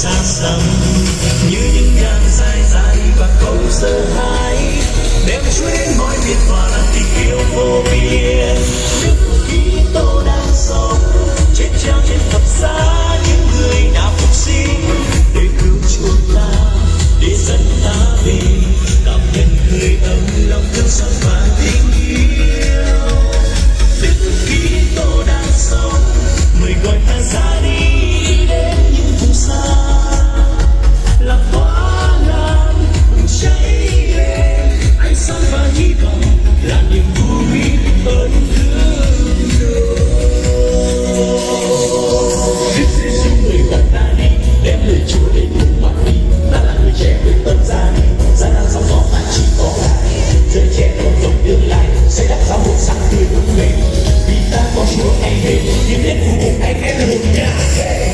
xa xăm như những ngàn dài dài và không sợ hãi, đem Chúa đến mọi miền và làm tình yêu vô biên. Đức Kitô đang sống trên treo trên thập giá, những người đã phục sinh để cứu chúng ta, để dẫn ta về cảm nhận hơi ấm lòng thương xót và tình yêu. Đức Kitô đang sống mời gọi ta ra đi đến những vùng xa, làm hoa lan bùng cháy lên ánh sáng và hy vọng là niềm vui ơn thương đôi. Đức Giêsu mời gọi ta đi đem lời Chúa đến cùng bạn đi, ta là người trẻ quyết tâm ra đi, giá đang sóng gió mà chỉ có lại giới trẻ còn rộng tương lai sẽ đắp giáo hội sáng tươi vững bền, vì ta có Chúa anh hề nhưng đến cùng anh em là một nhà về.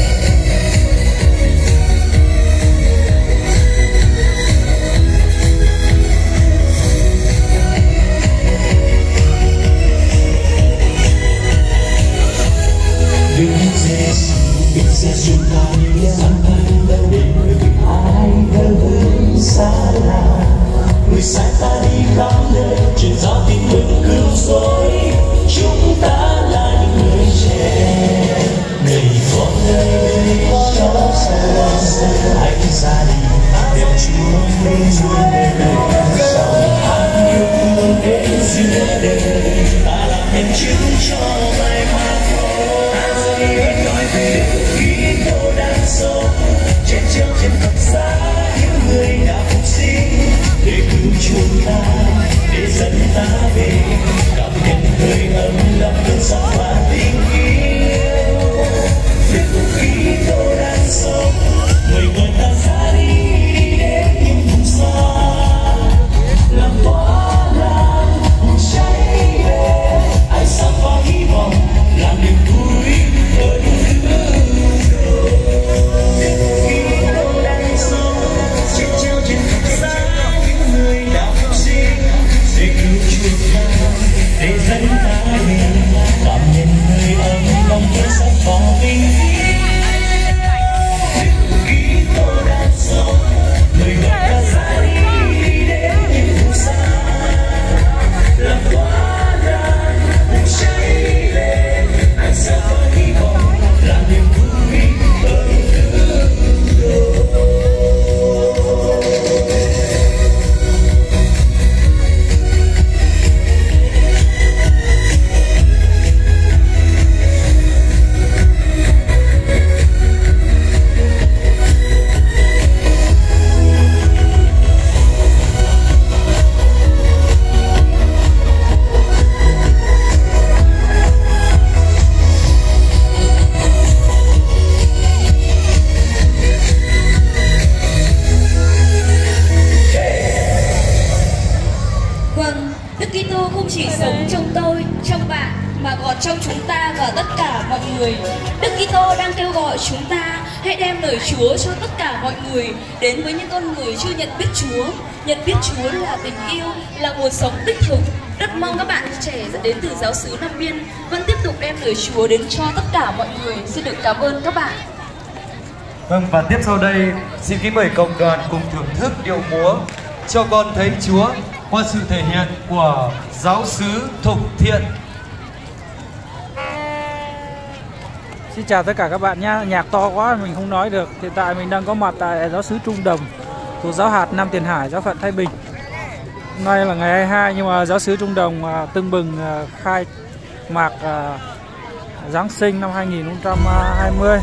Đức Giêsu ta đi đâu đến người tìm ai đâu hướng xa lạ, người sai ta đi khắp nơi truyền giáo tin mừng cứu rỗi. Chúng ta là những người trẻ, này con ơi cháu sẽ hãy ra đi đem Chúa lên đời sau tháng yêu thương đến giữa đời, ta làm nhân chứng cho mai hoa khôi. Nói về Đức Kitô đang sống trên treo trên thập giá, những người đã phục sinh để cứu chúng ta, để dẫn ta về cảm nhận hơi ấm lòng thương xót và tình yêu. Đức Kitô đang sống mời gọi ta ra đi đến những vùng xa, làm hoa lan bùng cháy lên ánh sáng và hy vọng làm niềm vui ơn thương đôi. Đức Kitô đang sống trên treo trên thập giá, những người đã phục sinh để cứu chuộc ta, để dẫn ta về cảm nhận hơi ấm lòng thương xót và tình yêu. Đức Kitô đang sống mời gọi ta ra đi đến những vùng xa, làm hoa lan bùng cháy lên ánh sáng và hy vọng làm niềm vui ơn thương đôi. Vâng, Đức Kitô không chỉ sống trong tôi, trong bạn mà còn trong chúng ta và tất cả mọi người. Đức Kitô đang kêu gọi chúng ta hãy đem lời Chúa cho tất cả mọi người, đến với những con người chưa nhận biết Chúa. Nhận biết Chúa là tình yêu, là nguồn sống đích thực. Rất mong các bạn trẻ dẫn đến từ giáo xứ Nam Biên vẫn tiếp tục đem lời Chúa đến cho tất cả mọi người. Xin được cảm ơn các bạn. Vâng, và tiếp sau đây xin kính mời cộng đoàn cùng thưởng thức điệu múa Cho Con Thấy Chúa qua sự thể hiện của giáo xứ Thục Thiện. Xin chào tất cả các bạn nhé. Nhạc to quá mình không nói được. Hiện tại mình đang có mặt tại giáo xứ Trung Đồng thuộc giáo hạt Nam Tiền Hải, giáo phận Thái Bình. Hôm nay là ngày 22 nhưng mà giáo xứ Trung Đồng tưng bừng khai mạc Giáng sinh năm 2020.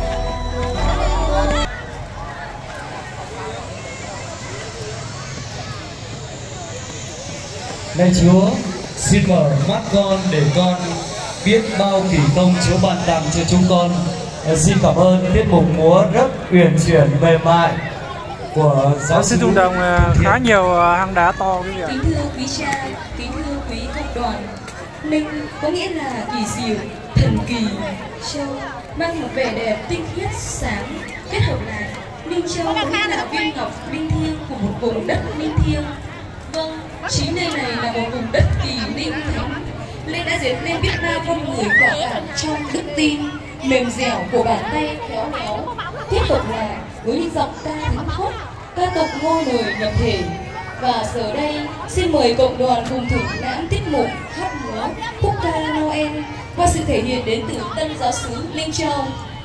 Lạy Chúa, xin mở mắt con để con biết bao kỳ công Chúa ban tặng cho chúng con. Xin cảm ơn tiết mục múa rất uyển chuyển mềm mại của giáo sư Trung Đồng. Khá nhiều hang đá to quý vị ạ. Kính thưa quý cha, kính thưa quý cộng đoàn, Linh có nghĩa là kỳ diệu, thần kỳ. Châu mang một vẻ đẹp tinh khiết sáng, kết hợp lại Minh Châu có nghĩa là viên ngọc linh thiêng của một vùng đất linh thiêng. Vâng, chính nơi này là một vùng đất kỳ linh thánh. Linh đã dệt nên biết bao con người quả cảm trong đức tin, mềm dẻo của bàn tay khéo léo, tiếp tục là với những giọng ca thắm khóc, ca tục ngôi lời nhập thể. Và giờ đây xin mời cộng đoàn cùng thưởng lãm tiết mục hát múa khúc ca Noel qua sự thể hiện đến từ Tân Giáo xứ Linh Châu.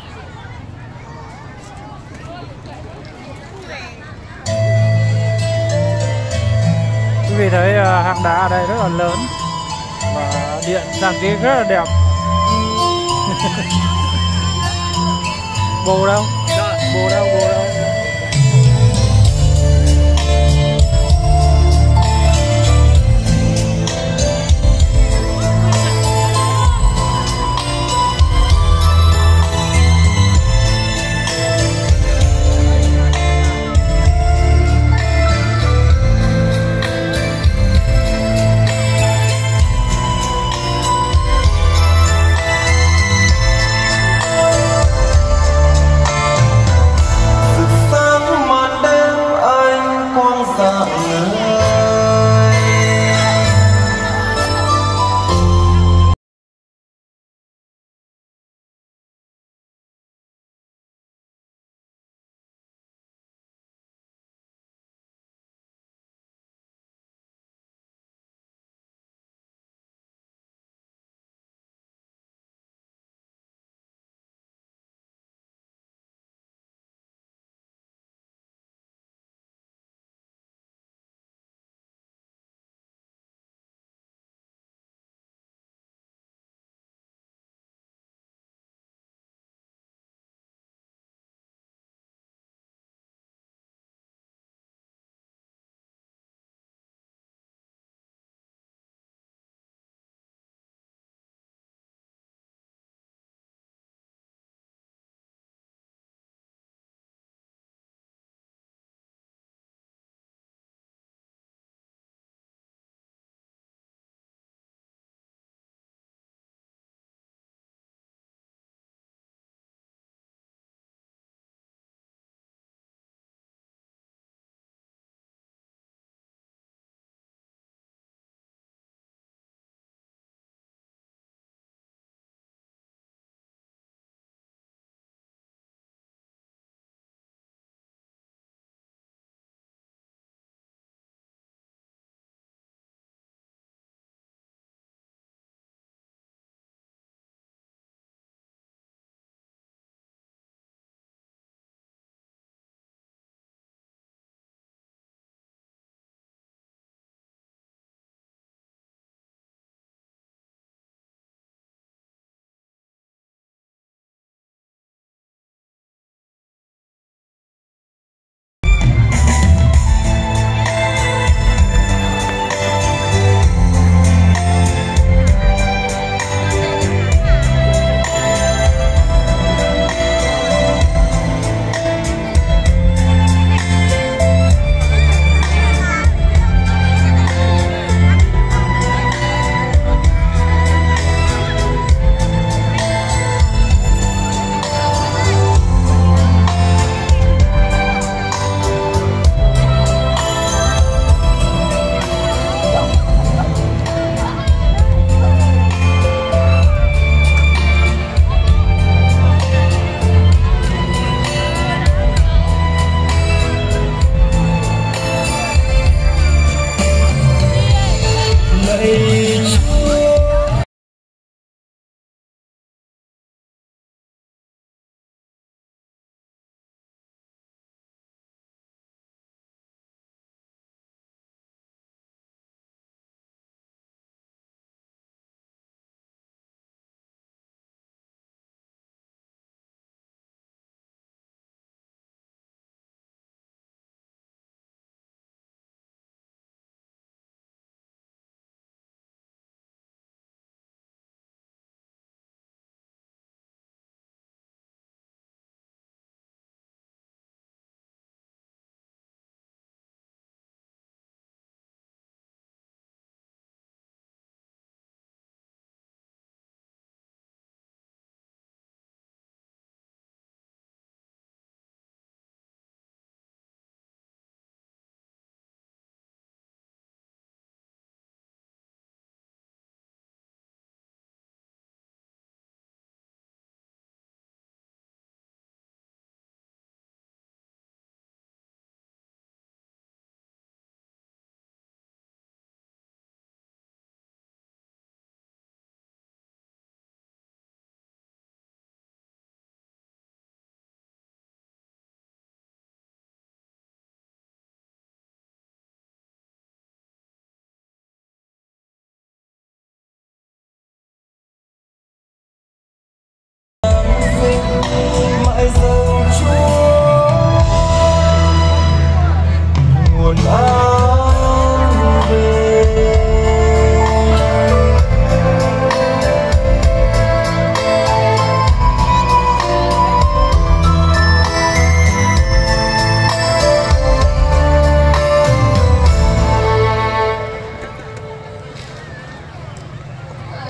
Quý vị thấy hang đá ở đây rất là lớn và điện trang trí rất là đẹp. Bồ đâu? Bồ đâu? Bồ đâu? The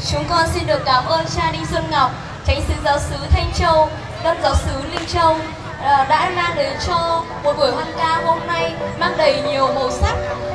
Chúng con xin được cảm ơn cha Đinh Xuân Ngọc, Chánh xứ giáo xứ Thanh Châu, Tân giáo xứ Linh Châu đã mang đến cho một buổi hoan ca hôm nay mang đầy nhiều màu sắc